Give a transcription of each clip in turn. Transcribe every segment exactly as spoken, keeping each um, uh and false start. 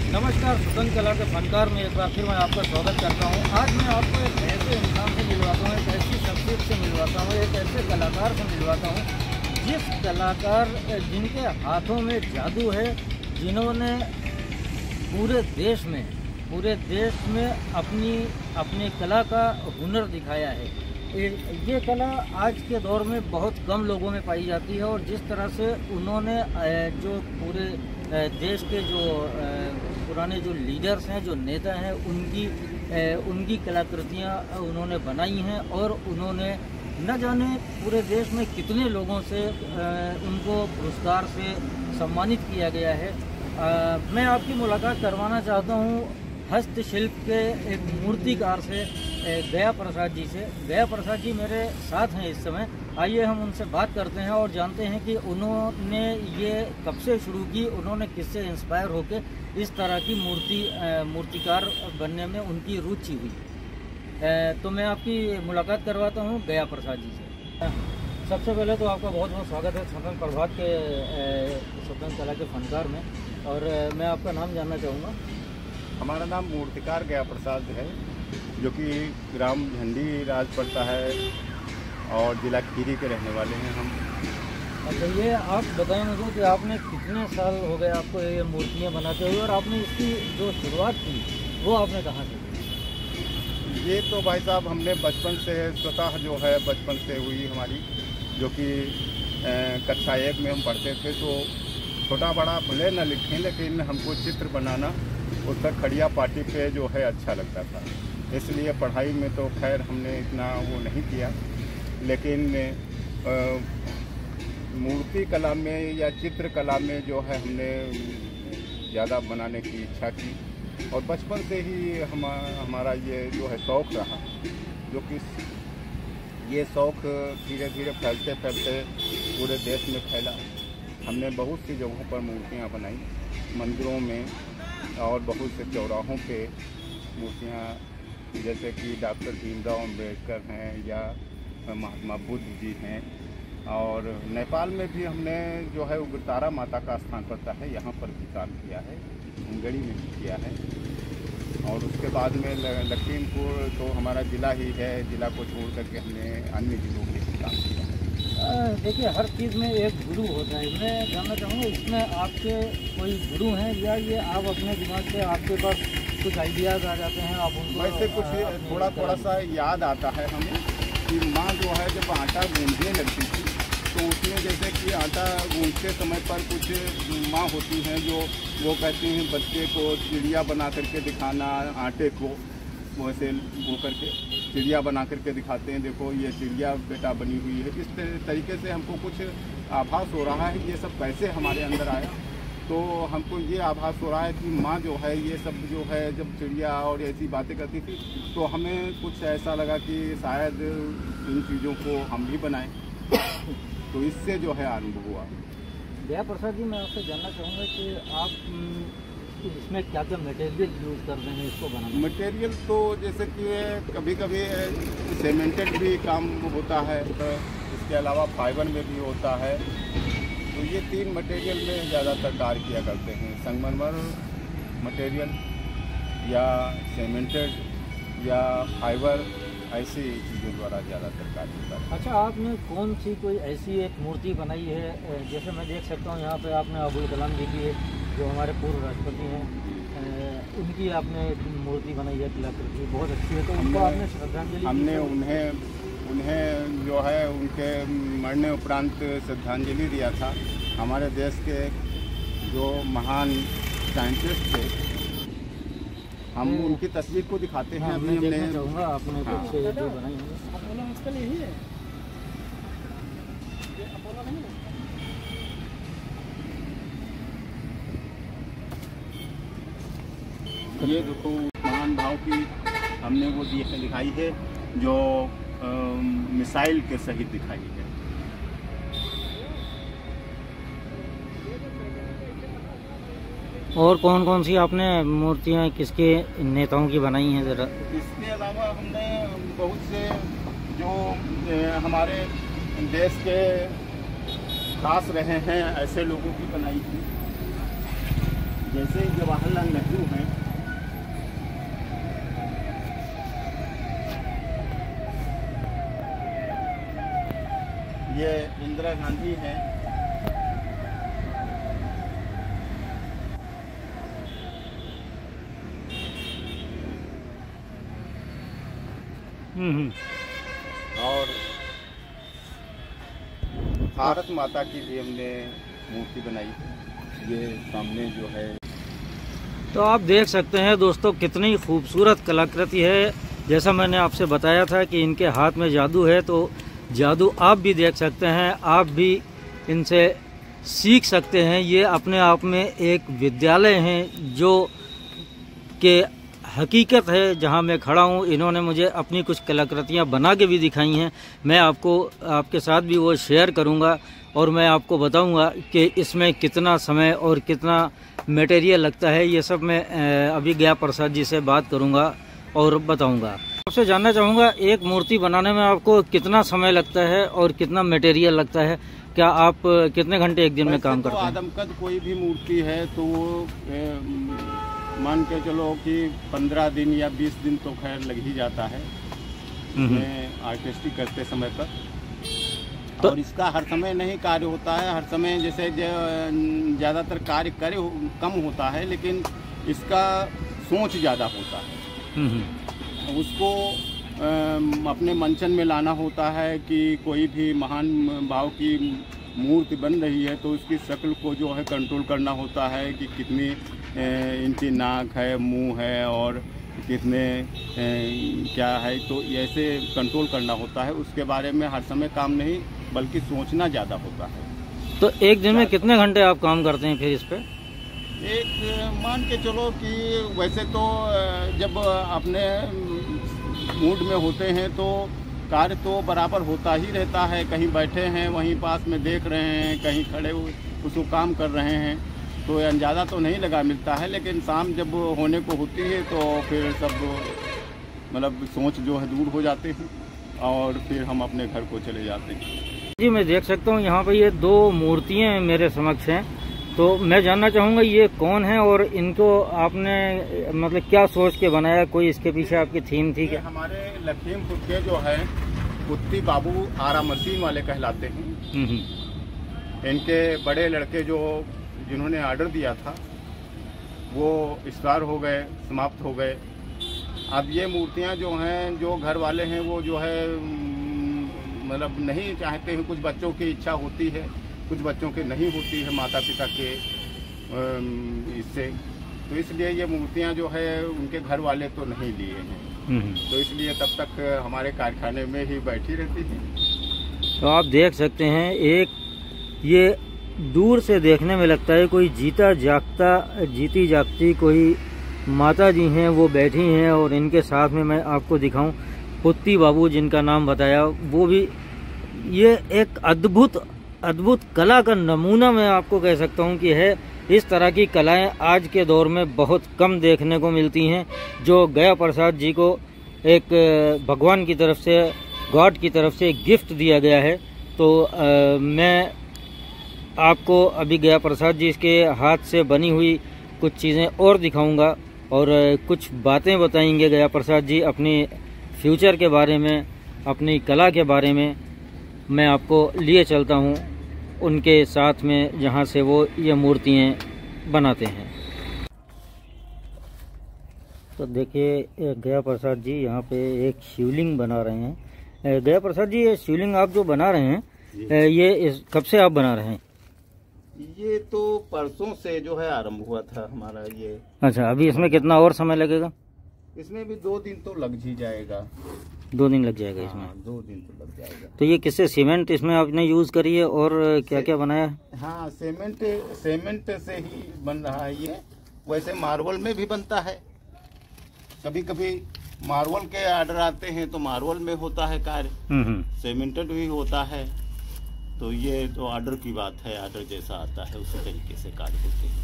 नमस्कार, स्वतंत्र कला के फनकार में एक बार फिर मैं आपका स्वागत करता हूं। आज मैं आपको एक ऐसे इंसान से मिलवाता हूं, एक ऐसी शख्सियत से मिलवाता हूं, एक ऐसे कलाकार से मिलवाता हूं जिस कलाकार जिनके हाथों में जादू है, जिन्होंने पूरे देश में पूरे देश में अपनी अपनी कला का हुनर दिखाया है। ये कला आज के दौर में बहुत कम लोगों में पाई जाती है और जिस तरह से उन्होंने जो पूरे देश के जो पुराने जो लीडर्स हैं, जो नेता हैं, उनकी उनकी कलाकृतियाँ उन्होंने बनाई हैं और उन्होंने न जाने पूरे देश में कितने लोगों से उनको पुरस्कार से सम्मानित किया गया है। मैं आपकी मुलाकात करवाना चाहता हूँ हस्तशिल्प के एक मूर्तिकार से, गया प्रसाद जी से। गया प्रसाद जी मेरे साथ हैं इस समय। आइए हम उनसे बात करते हैं और जानते हैं कि उन्होंने ये कब से शुरू की, उन्होंने किससे इंस्पायर होकर इस तरह की मूर्ति मूर्तिकार बनने में उनकी रुचि हुई। तो मैं आपकी मुलाकात करवाता हूँ गया प्रसाद जी से। सबसे पहले तो आपका बहुत बहुत स्वागत है स्वतंत्र प्रभात के स्वतंत्र कला के फनकार में, और मैं आपका नाम जानना चाहूँगा। हमारा नाम मूर्तिकार गया प्रसाद है, जो कि ग्राम झंडी राज पड़ता है और जिला खीरी के रहने वाले हैं हम। अच्छा, ये आप बताएं मुझे कि आपने कितने साल हो गए आपको ये मूर्तियाँ बनाते हुए, और आपने इसकी जो शुरुआत की वो आपने कहाँ से की? ये तो भाई साहब हमने बचपन से स्वतः जो है बचपन से हुई हमारी, जो कि कक्षा एक में हम पढ़ते थे। तो छोटा बड़ा भले न लिखें, लेकिन हमको चित्र बनाना उत्तर खड़िया पार्टी पे जो है अच्छा लगता था। इसलिए पढ़ाई में तो खैर हमने इतना वो नहीं किया, लेकिन मूर्ति कला में या चित्र कला में जो है हमने ज़्यादा बनाने की इच्छा की, और बचपन से ही हम हमारा ये जो है शौक़ रहा, जो कि ये शौक़ धीरे धीरे फैलते फैलते पूरे देश में फैला। हमने बहुत सी जगहों पर मूर्तियाँ बनाई, मंदिरों में और बहुत से चौराहों पे मूर्तियाँ, जैसे कि डॉक्टर भीमराव अम्बेडकर हैं या महात्मा बुद्ध जी हैं। और नेपाल में भी हमने जो है उग्रतारा माता का स्थान पड़ता है, यहाँ पर भी काम किया है, उंगड़ी में भी किया है। और उसके बाद में लखीमपुर तो हमारा ज़िला ही है, ज़िला को छोड़ करके हमने अन्य जिलों में भी काम किया है। देखिए, हर चीज़ में एक गुरु होता है। मैं जानना चाहूँगा इसमें आपके कोई गुरु हैं, या ये आप अपने दिमाग से आपके पास कुछ आइडियाज़ आ जाते हैं, आप उनको वैसे कुछ थोड़ा थोड़ा सा याद आता है हमें कि माँ जो है जब आटा गूँधने लगती थी, तो उसमें जैसे कि आटा गूँधते समय पर कुछ माँ होती हैं जो वो कहती हैं बच्चे को चिड़िया बना करके दिखाना, आटे को वैसे वो करके चिड़िया बना करके दिखाते हैं, देखो ये चिड़िया बेटा बनी हुई है। इस तरीके से हमको कुछ आभास हो रहा है ये सब कैसे हमारे अंदर आया। तो हमको ये आभास हो रहा है कि माँ जो है ये सब जो है जब चिड़िया और ऐसी बातें करती थी, तो हमें कुछ ऐसा लगा कि शायद इन चीज़ों को हम भी बनाएं। तो इससे जो है आरंभ हुआ। गया प्रसाद जी, मैं आपसे जानना चाहूँगा कि आप इसमें क्या क्या मटेरियल यूज़ कर रहे हैं इसको बनाने? मटेरियल तो जैसे कि कभी कभी सीमेंटेड भी काम होता है, तो इसके अलावा फाइबर में भी होता है। तो ये तीन मटेरियल में ज़्यादातर कार्य किया करते हैं, संगमरमर मटेरियल या सीमेंटेड या फाइबर, ऐसी चीज़ों द्वारा ज़्यादातर कार्य होता है। अच्छा, आपने कौन सी कोई ऐसी एक मूर्ति बनाई है, जैसे मैं देख सकता हूँ यहाँ पे आपने अबुल कलाम जी की, जो हमारे पूर्व राष्ट्रपति हैं, उनकी आपने मूर्ति बनाई है, कलाकृति बहुत अच्छी है। तो उनको आपने श्रद्धांजलि हमने उन्हें उन्हें जो है उनके मरने उपरांत श्रद्धांजलि दिया था। हमारे देश के जो महान साइंटिस्ट थे, हम उनकी तस्वीर को दिखाते हैं। अभी हमने देखना चाहूँगा आपने हाँ। कुछ जो बनाई है। अपोलो मुश्किल यही है, ये अपोलो नहीं है। ये देखो महान भाव की हमने वो दिखाई है, जो आ, मिसाइल के सहित दिखाई है। और कौन कौन सी आपने मूर्तियाँ किसके नेताओं की बनाई हैं ज़रा? इसके अलावा हमने बहुत से जो हमारे देश के खास रहे हैं ऐसे लोगों की बनाई थी। जैसे जवाहरलाल नेहरू हैं, ये इंदिरा गांधी हैं, हम्म और भारत माता की भी हमने मूर्ति बनाई। ये सामने जो है, तो आप देख सकते हैं दोस्तों कितनी खूबसूरत कलाकृति है। जैसा मैंने आपसे बताया था कि इनके हाथ में जादू है, तो जादू आप भी देख सकते हैं, आप भी इनसे सीख सकते हैं। ये अपने आप में एक विद्यालय हैं जो कि हकीकत है जहां मैं खड़ा हूं। इन्होंने मुझे अपनी कुछ कलाकृतियां बना के भी दिखाई हैं। मैं आपको आपके साथ भी वो शेयर करूंगा और मैं आपको बताऊंगा कि इसमें कितना समय और कितना मटेरियल लगता है। ये सब मैं अभी गया प्रसाद जी से बात करूंगा और बताऊंगा। आपसे जानना चाहूँगा, एक मूर्ति बनाने में आपको कितना समय लगता है और कितना मटेरियल लगता है? क्या आप कितने घंटे एक दिन में काम करते हैं? आदमकद कोई भी मूर्ति है तो वो मान के चलो कि पंद्रह दिन या बीस दिन तो खैर लग ही जाता है आर्टिस्टिक करते समय पर। तो और इसका हर समय नहीं कार्य होता है, हर समय जैसे ज़्यादातर कार्य करे कम होता है, लेकिन इसका सोच ज़्यादा होता है। उसको अपने मंचन में लाना होता है कि कोई भी महान भाव की मूर्ति बन रही है तो उसकी शक्ल को जो है कंट्रोल करना होता है कि कितनी इनकी नाक है, मुंह है और कितने क्या है, तो ऐसे कंट्रोल करना होता है। उसके बारे में हर समय काम नहीं बल्कि सोचना ज़्यादा होता है। तो एक दिन में कितने घंटे आप काम करते हैं फिर इस पे? एक मान के चलो कि वैसे तो जब अपने मूड में होते हैं तो कार्य तो बराबर होता ही रहता है। कहीं बैठे हैं वहीं पास में देख रहे हैं, कहीं खड़े उसको काम कर रहे हैं, तो अंदाज़ा तो नहीं लगा मिलता है। लेकिन शाम जब होने को होती है तो फिर सब मतलब सोच जो है दूर हो जाते हैं और फिर हम अपने घर को चले जाते हैं। जी मैं देख सकता हूँ यहाँ पे ये दो मूर्तियाँ मेरे समक्ष हैं, तो मैं जानना चाहूँगा ये कौन है और इनको आपने मतलब क्या सोच के बनाया? कोई इसके पीछे आपकी थीम थी क्या? हमारे लखीमपुर के जो है पुत्ती बाबू आरा मशीन वाले कहलाते हैं। इनके बड़े लड़के जो जिन्होंने ऑर्डर दिया था वो एक्सपायर हो गए, समाप्त हो गए। अब ये मूर्तियाँ जो हैं, जो घर वाले हैं वो जो है मतलब नहीं चाहते हैं। कुछ बच्चों की इच्छा होती है, कुछ बच्चों की नहीं होती है माता पिता के इससे, तो इसलिए ये मूर्तियाँ जो है उनके घर वाले तो नहीं लिए हैं, तो इसलिए तब तक हमारे कारखाने में ही बैठी रहती है। तो आप देख सकते हैं, एक ये दूर से देखने में लगता है कोई जीता जागता जीती जागती कोई माता जी हैं, वो बैठी हैं और इनके साथ में मैं आपको दिखाऊं पुत्ती बाबू जिनका नाम बताया, वो भी ये एक अद्भुत अद्भुत कला का नमूना मैं आपको कह सकता हूं कि है। इस तरह की कलाएं आज के दौर में बहुत कम देखने को मिलती हैं, जो गया प्रसाद जी को एक भगवान की तरफ से, गॉड की तरफ से गिफ्ट दिया गया है। तो आ, मैं आपको अभी गया प्रसाद जी के हाथ से बनी हुई कुछ चीज़ें और दिखाऊंगा और कुछ बातें बताएंगे गया प्रसाद जी अपनी फ्यूचर के बारे में, अपनी कला के बारे में। मैं आपको लिए चलता हूं उनके साथ में जहां से वो ये मूर्तियाँ बनाते हैं। तो देखिए गया प्रसाद जी यहाँ पे एक शिवलिंग बना रहे हैं। गया प्रसाद जी, ये शिवलिंग आप जो बना रहे हैं ये इस कब से आप बना रहे हैं? ये तो परसों से जो है आरंभ हुआ था हमारा ये। अच्छा, अभी इसमें कितना और समय लगेगा? इसमें भी दो दिन तो लग ही जाएगा। दो दिन लग जाएगा इसमें? हाँ, दो दिन तो लग जाएगा। तो ये किससे, सीमेंट इसमें आपने यूज करी है और क्या क्या बनाया? हाँ, सीमेंट सीमेंट से ही बन रहा है ये। वैसे मार्बल में भी बनता है, कभी कभी मार्बल के ऑर्डर आते हैं तो मार्बल में होता है कार्य, सीमेंटेड भी होता है। तो ये तो ऑर्डर की बात है, ऑर्डर जैसा आता है उसी तरीके से कार्य होते हैं।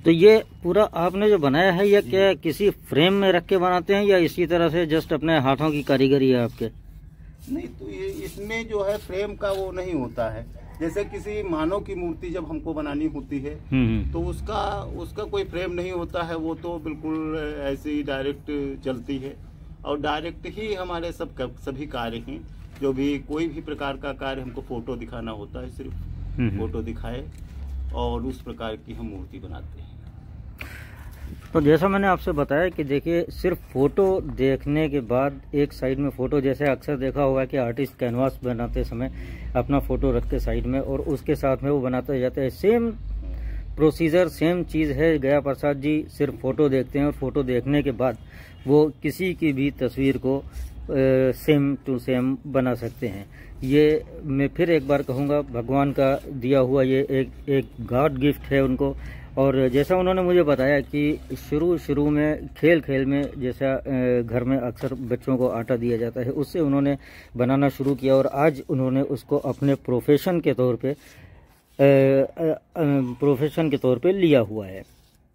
तो ये पूरा आपने जो बनाया है, ये क्या किसी फ्रेम में रख के बनाते हैं या इसी तरह से जस्ट अपने हाथों की कारीगरी है आपके? नहीं, तो ये इसमें जो है फ्रेम का वो नहीं होता है। जैसे किसी मानव की मूर्ति जब हमको बनानी होती है तो उसका उसका कोई फ्रेम नहीं होता है, वो तो बिल्कुल ऐसे ही डायरेक्ट चलती है और डायरेक्ट ही हमारे सब सभी कार्य हैं। जो भी कोई भी प्रकार का कार्य हमको फोटो दिखाना होता है, सिर्फ फोटो दिखाए और उस प्रकार की हम मूर्ति बनाते हैं। तो जैसा मैंने आपसे बताया कि देखिए, सिर्फ फोटो देखने के बाद एक साइड में फोटो, जैसे अक्सर देखा होगा कि आर्टिस्ट कैनवास बनाते समय अपना फोटो रख के साइड में और उसके साथ में वो बनाते जाते हैं। सेम प्रोसीजर, सेम चीज़ है। गया प्रसाद जी सिर्फ फोटो देखते हैं और फोटो देखने के बाद वो किसी की भी तस्वीर को सेम टू सेम बना सकते हैं। ये मैं फिर एक बार कहूँगा, भगवान का दिया हुआ ये एक एक गॉड गिफ्ट है उनको। और जैसा उन्होंने मुझे बताया कि शुरू शुरू में खेल खेल में, जैसा घर में अक्सर बच्चों को आटा दिया जाता है, उससे उन्होंने बनाना शुरू किया और आज उन्होंने उसको अपने प्रोफेशन के तौर पे प्रोफेशन के तौर पे लिया हुआ है।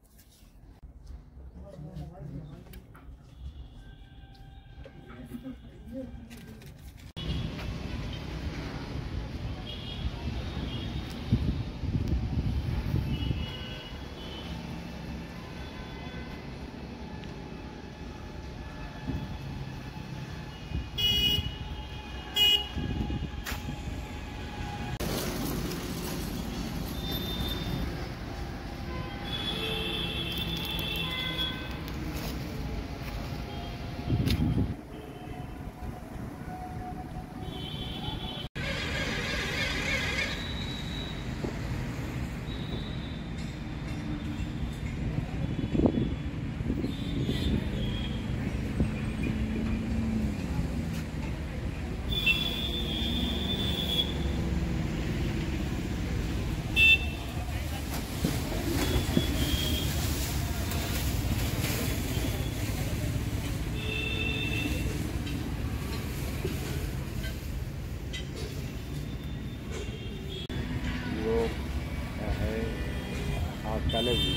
चले भी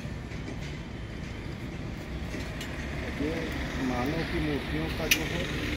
ये मानव की मूर्तियों का जो है